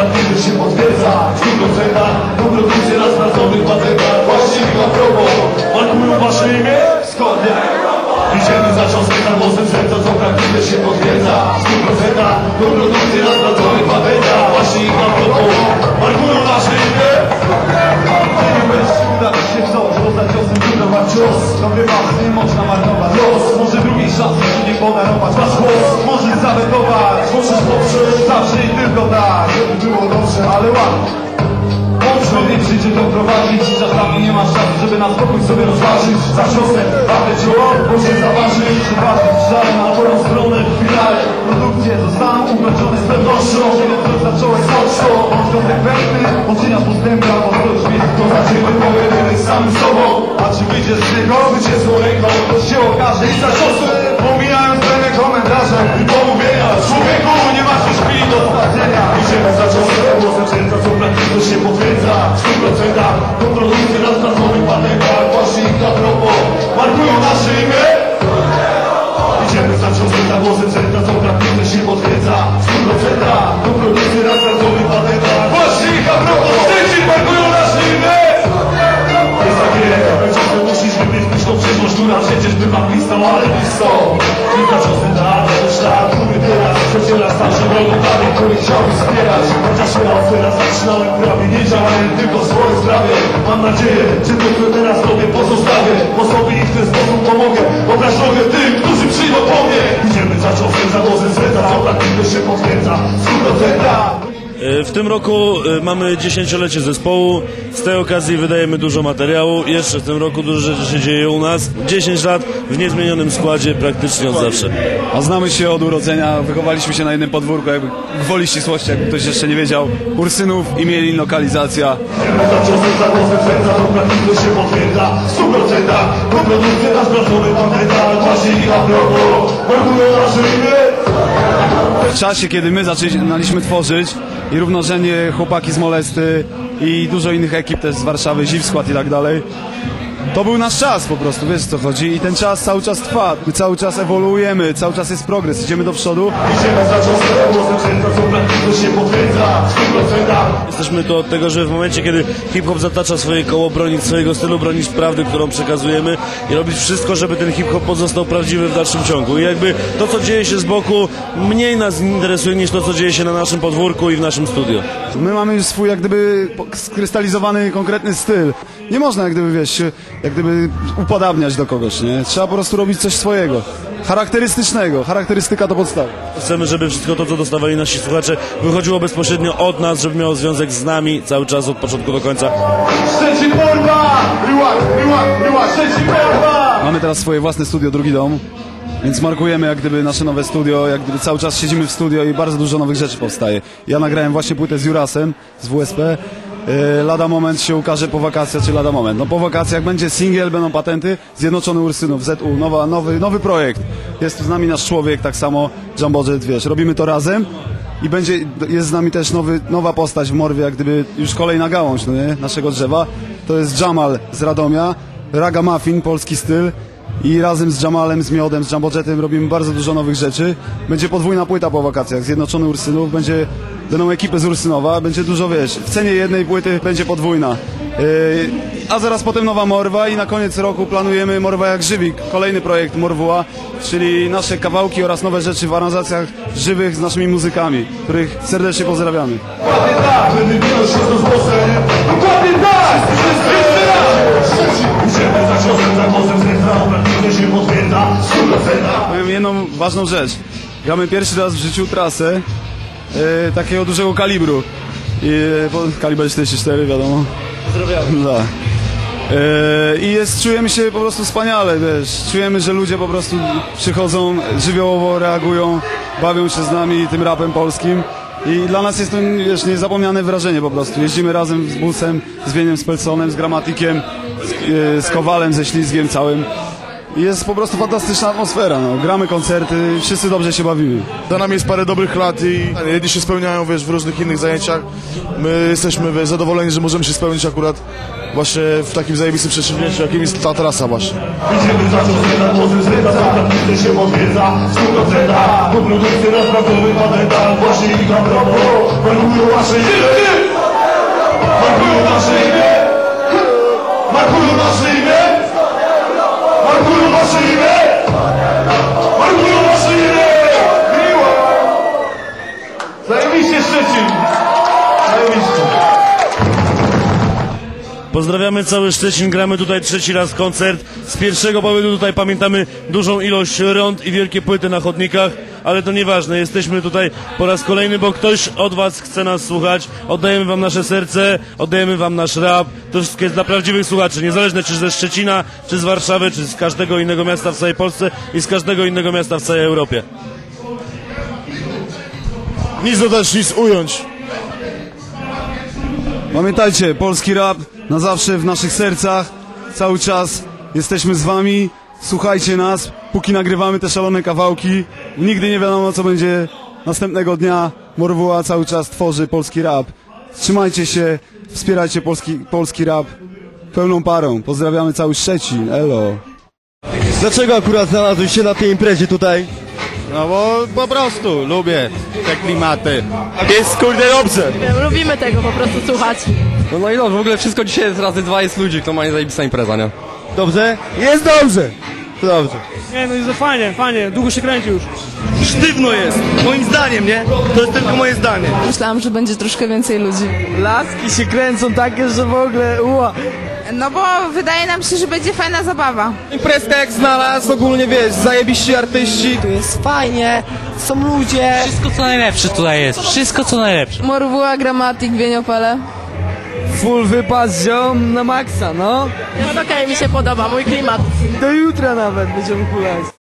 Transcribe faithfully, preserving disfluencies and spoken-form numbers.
praktycznie się potwierdza. W stu procentach to produkcja na sprawdzonych patentach. Właściwie a propos, markują wasze imię? Skąd nie? Idziemy za cząstkę na głosem serca, co praktycznie się potwierdza. W stu procentach to produkcja na sprawdzonych patentach. Właściwie a propos, markują nasze imię? Nie będziesz uda mi się coś, bo za ciosem budować cios. To wymaz, nie można marnować los. Może drugiej szansy ci nie podarować wasz głos. Możesz zawetować, możesz poprzeć zawsze i tylko tak, żeby było dobrze, ale ładnie. Człowiek życie doprowadzić, czasami nie ma szansy, żeby na spokój sobie rozważyć. Za ciosem, ale czoło, bo się zaważy. Przyważyć żal na dobrą stronę w finale. Produkcje zostaną ukończone z pewnością. Kiedy zacząłeś zawsze, bądź konsekwentny. Odcina postępka, bo to już jest to za ciebie pojedynek z samym sobą. A czy wyjdziesz z niego, wyciesłą ręką, to się okaże i za ciosem. Pomijając pewne komentarze i pomówienia. Człowieku, nie masz już chwili do stracenia. Idziemy za ciosem, głosem serca, co praktycznie się potwierdza. W stu procentach to produkcja na sprawdzonych patentach. Właśnie ich a propos, markują nasze imię? Idziemy za ciosem, za głosem serca, co praktycznie się potwierdza. W stu procentach to produkcja na sprawdzonych patentach. Właśnie ich a propos, wstydzi, markują nasze imię? Jest takie, ciosem musisz wybiegć to przyszłość, która przecież bywa blisko, ale blisko. I za ciosem tak, to szlak, który teraz przecierasz starsze wrogotami, których chciałbyś wspierać. Chociaż ja teraz zaczynałem prawie, nie działałem tylko w swojej sprawie. Mam nadzieję, że to, co teraz robię, pozostawię, bo sobie i w ten sposób pomogę. Obraź drogę tym, którzy przyjdą po mnie. Idziemy za ciosem, za głosem serca, co praktycznie się potwierdza. W stu procentach. W tym roku mamy dziesięciolecie zespołu, z tej okazji wydajemy dużo materiału, jeszcze w tym roku dużo rzeczy się dzieje u nas. dziesięć lat w niezmienionym składzie praktycznie od zawsze. A znamy się od urodzenia, wychowaliśmy się na jednym podwórku, jakby gwoli ścisłości, jakby ktoś jeszcze nie wiedział. Ursynów, imielin, lokalizacja. Za ciosem, za głosem serca, to praktycznie się potwierdza. W stu procentach to produkcja na sprawdzonych patentach. Właśnie ich a propos, markują nasze imię? W czasie, kiedy my zaczynaliśmy tworzyć i równorzędnie chłopaki z Molesty i dużo innych ekip też z Warszawy, Ziw Skład i tak dalej, to był nasz czas po prostu, wiesz co chodzi, i ten czas cały czas trwa, my cały czas ewoluujemy, cały czas jest progres, idziemy do przodu. Idziemy za ciosem, za głosem serca, co praktycznie się potwierdza. W stu procentach Jesteśmy tu od tego, że w momencie, kiedy hip-hop zatacza swoje koło, bronić swojego stylu, bronić prawdy, którą przekazujemy i robić wszystko, żeby ten hip-hop pozostał prawdziwy w dalszym ciągu. I jakby to, co dzieje się z boku, mniej nas interesuje niż to, co dzieje się na naszym podwórku i w naszym studio. My mamy już swój jak gdyby skrystalizowany konkretny styl. Nie można jak gdyby, wiesz, jak gdyby upodabniać do kogoś, nie? Trzeba po prostu robić coś swojego, charakterystycznego, charakterystyka to podstawa. Chcemy, żeby wszystko to, co dostawali nasi słuchacze, wychodziło bezpośrednio od nas, żeby miało związek z nami cały czas od początku do końca. Szczecin Porwa! Ryła, ryła, ryła, Szczecin Porwa! Mamy teraz swoje własne studio, drugi dom, więc markujemy jak gdyby nasze nowe studio, jak gdyby cały czas siedzimy w studio i bardzo dużo nowych rzeczy powstaje. Ja nagrałem właśnie płytę z Jurasem, z W S P. Lada moment się ukaże po wakacjach, czy lada moment. No po wakacjach będzie singiel, będą patenty, Zjednoczony Ursynów, Z U, nowa, nowy, nowy projekt. Jest tu z nami nasz człowiek, tak samo Jumbo Jet, wiesz, robimy to razem i będzie, jest z nami też nowy, nowa postać w Morwie, jak gdyby już kolejna gałąź, no nie, naszego drzewa. To jest Jamal z Radomia, Ragamuffin, polski styl. I razem z Jamalem, z Miodem, z Jumbo Jetem robimy bardzo dużo nowych rzeczy. Będzie podwójna płyta po wakacjach, Zjednoczony Ursynów, będzie, będą ekipy z Ursynowa, będzie dużo, wiesz, w cenie jednej płyty będzie podwójna. Yy, a zaraz potem nowa Morwa i na koniec roku planujemy Morwa jak żywik, kolejny projekt Morwuła, czyli nasze kawałki oraz nowe rzeczy w aranżacjach żywych z naszymi muzykami, których serdecznie pozdrawiamy. Dokładnie tak, będę minął się to z głosem. Dokładnie tak! Idziemy za ciosem, za głosem serca, praktycznie się potwierdza. W stu procentach. Powiem jedną ważną rzecz. Gramy pierwszy raz w życiu trasę yy, takiego dużego kalibru. I, bo, kaliber czterdzieści cztery, wiadomo. Pozdrawiam. Da. Yy, I jest, czujemy się po prostu wspaniale, wiesz. Czujemy, że ludzie po prostu przychodzą, żywiołowo reagują, bawią się z nami tym rapem polskim. I dla nas jest to, wiesz, niezapomniane wrażenie po prostu. Jeździmy razem z Busem, z Wieniem Spelsonem, z Gramatykiem, z, yy, z Kowalem, ze Ślizgiem całym. i jest po prostu fantastyczna atmosfera, no. Gramy koncerty, wszyscy dobrze się bawimy. Za nami jest parę dobrych lat i jedni się spełniają, wiesz, w różnych innych zajęciach. My jesteśmy, wiesz, zadowoleni, że możemy się spełnić akurat właśnie w takim zajebistym przedsięwzięciu, jakim jest ta trasa właśnie. Idziemy za ciosem na głosy zrywa, cała pizza się odwiedza, sto procent po produkcji na sprawdzowych patentach, właśnie ich na propos, markują wasze imię, markują nasze imię, markują nasze imię, markują wasze imię, markują wasze imię, miło! Zajebiście Szczecin, zajebiście. Pozdrawiamy cały Szczecin, gramy tutaj trzeci raz koncert. Z pierwszego pobytu tutaj pamiętamy dużą ilość rond i wielkie płyty na chodnikach, ale to nieważne, jesteśmy tutaj po raz kolejny, bo ktoś od was chce nas słuchać. Oddajemy wam nasze serce, oddajemy wam nasz rap. To wszystko jest dla prawdziwych słuchaczy, niezależne czy ze Szczecina, czy z Warszawy, czy z każdego innego miasta w całej Polsce i z każdego innego miasta w całej Europie. Nic dodać, nic ująć. Pamiętajcie, polski rap na zawsze w naszych sercach, cały czas jesteśmy z wami, słuchajcie nas, póki nagrywamy te szalone kawałki, nigdy nie wiadomo co będzie następnego dnia, Morwuła cały czas tworzy polski rap, trzymajcie się, wspierajcie polski, polski rap pełną parą, pozdrawiamy cały Szczecin, elo. Dlaczego akurat znalazłeś się na tej imprezie tutaj? No bo po prostu lubię te klimaty. Jest kurde dobrze. Lubimy tego po prostu słuchać. No, no i dobrze, w ogóle wszystko dzisiaj jest razy dwa, jest ludzi, to ma zajebista impreza, nie? Dobrze? Jest dobrze. To dobrze. Nie, no jest fajnie, fajnie, długo się kręci już. Sztywno jest, moim zdaniem, nie? To jest tylko moje zdanie. Myślałam, że będzie troszkę więcej ludzi. Laski się kręcą takie, że w ogóle uła. No bo wydaje nam się, że będzie fajna zabawa. Imprezkę jak znalazł, ogólnie wiesz, zajebiści artyści. Tu jest fajnie, są ludzie. Wszystko co najlepsze tutaj jest, wszystko co najlepsze. Morwuła, Gramatik, Wieniopele. Full wypas ziom na maksa, no. Jest okej, mi się podoba, mój klimat. Do jutra nawet będziemy kulać.